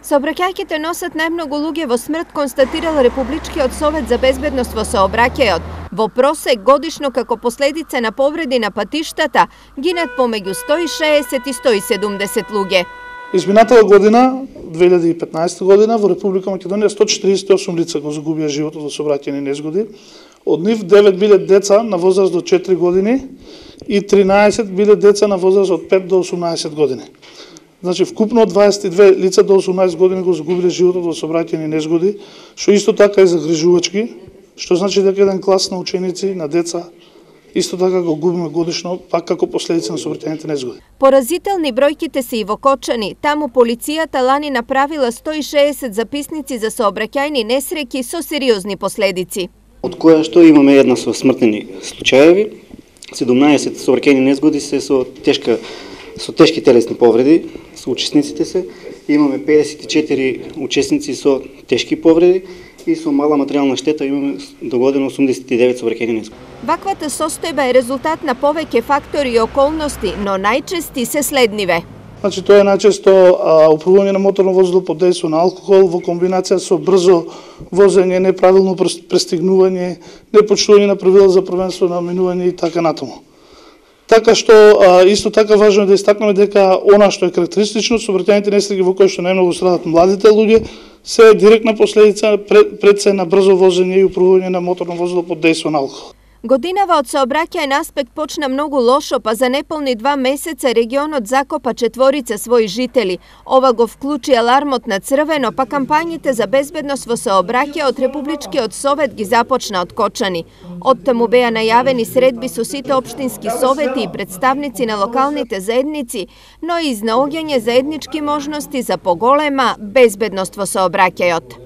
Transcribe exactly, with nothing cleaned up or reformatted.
Сообраќајките носат најмногу луѓе во смрт, констатирал Републичкиот совет за безбедност во сообраќајот. Во просек годишно како последица на повреди на патиштата гинат помеѓу сто и шеесет и сто и седумдесет луѓе. Изминатата година, две илјади и петнаесета година, во Република Македонија сто четириесет и осум лица го загубија животот во сообраќајни незгоди. Од нив девет биле деца на возраст до четири години и тринаесет биле деца на возраст од пет до осумнаесет години. Значи, вкупно дваесет и две лица до осумнаесет години го загубиле животот во сообраќајни незгоди, што исто така е загрижувачки, што значи дека еден клас на ученици, на деца, исто така го губиме годишно, пак како последица на сообраќајните незгоди. Поразителни бројките се и во Кочани. Таму полицијата лани направила сто и шеесет записници за сообраќајни несреќи со сериозни последици. Од која што имаме една со смртни случаеви, седумнаесет сообраќајни незгоди се со тешка со тешки телесни повреди, со учесниците се, имаме педесет и четири учесници со тешки повреди и со мала материјална штета имаме догодено осумдесет и девет сообраќајни незгоди. Ваквата состојба е резултат на повеќе фактори и околности, но најчести се следниве. Значи, тоа е најчесто управување на моторно возило под дејство на алкохол во комбинација со брзо возење, неправилно пристигнување, непочитување на правила за првенство на минување и така натаму. Така што исто така важно е да истакнеме дека она што е карактеристично сообраќајните несреќи во кои што најмногу страдат младите луѓе се директна последица пред се на брзо возење и управување на моторно возило под дејство на алкохол. Годинава од сообраќајен аспект почна многу лошо, па за неполни два месеца регионот закопа четворица своји жители. Ова го вклучи алармот на црвено, па кампањите за безбедност во сообраќајот Републичкиот совет ги започна од Кочани. Оттаму беа најавени средби со сите општински совети и представници на локалните заедници, но и изнаоѓање заеднички можности за поголема безбедност во сообраќајот.